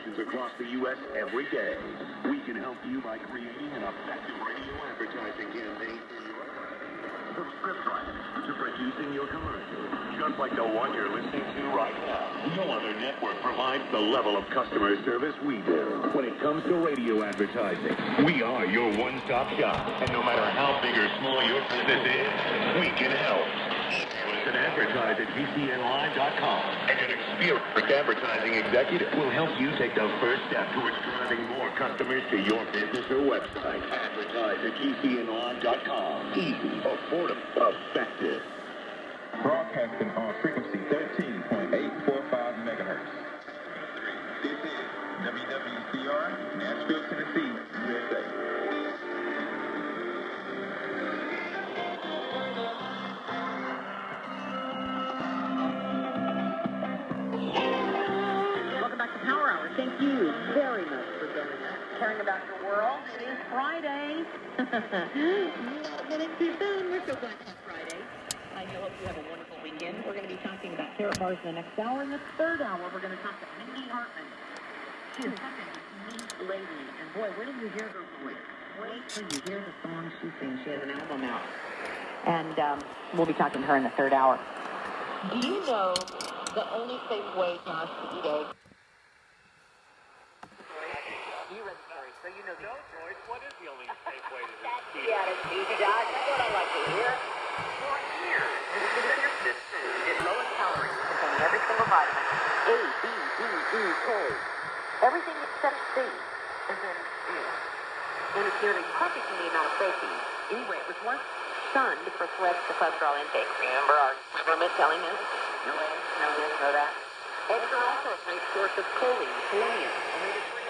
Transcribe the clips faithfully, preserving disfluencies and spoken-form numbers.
stations across the U S every day. We can help you by creating an effective radio advertising campaign for your from scriptwriting to producing your commercial, just like the one you're listening to right now. No other network provides the level of customer service we do. When it comes to radio advertising, we are your one-stop shop. And no matter how big or small your business is, we can help. Listen, advertise at G C N live dot com, and an experienced advertising executive will help you take the first step towards driving more customers to your business or website. Advertise at G C N live dot com. Easy, affordable, effective. Broadcasting on frequency thirteen point eight four five megahertz. This is W W C R, Nashville, Tennessee, U S A. Thank you very much for joining us, caring about your world. It is Friday. Not minute too soon. We're so glad it's Friday. I hope you have a wonderful weekend. We're going to be talking about carrot bars in the next hour. In the third hour, we're going to talk to Mindy Hartman. She is such a neat lady. And boy, when did you hear her voice? Wait till you hear the song she sings. She has an album out. And um, we'll be talking to her in the third hour. Do you know the only safe way for us to eat eggs? You read the story, so you know the No, Joyce, what is the only safe way to That's eat the attitude, Doc. That's what I like to hear. Right here. This food is lowest calories, containing every single vitamin, A, B, E, E, K. Everything except C is in C. And it's nearly perfect in the amount of protein. Anyway, it was once shunned for threats to cholesterol intake. Remember our government telling us, no eggs, no this, no that. Eggs are also a great source of choline, selenium, omega three.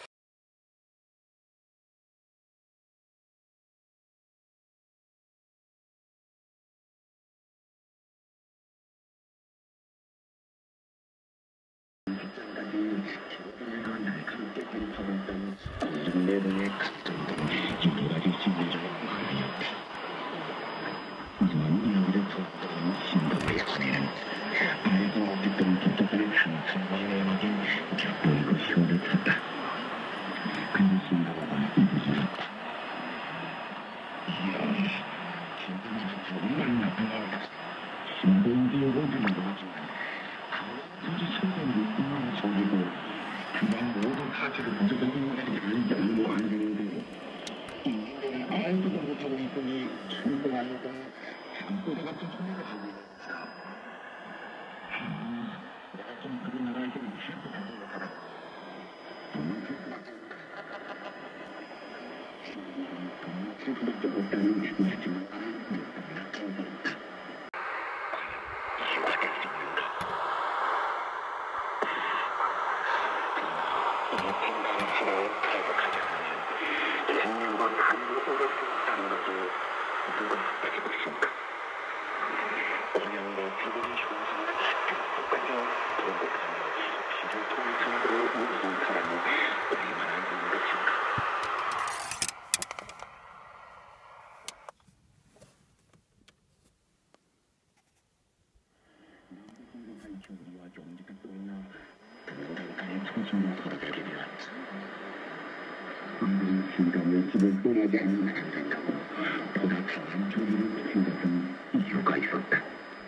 집을 떠나지 않는 한산하고 보다 강한 조리를 생각한 이유가 있었다.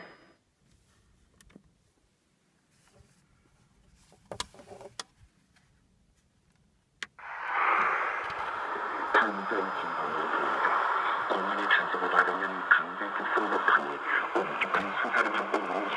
다음 전 진범을 보입니다. 공안의 단속을 받으면 강제 특성 법항이 엄격한 수사를 받고 나온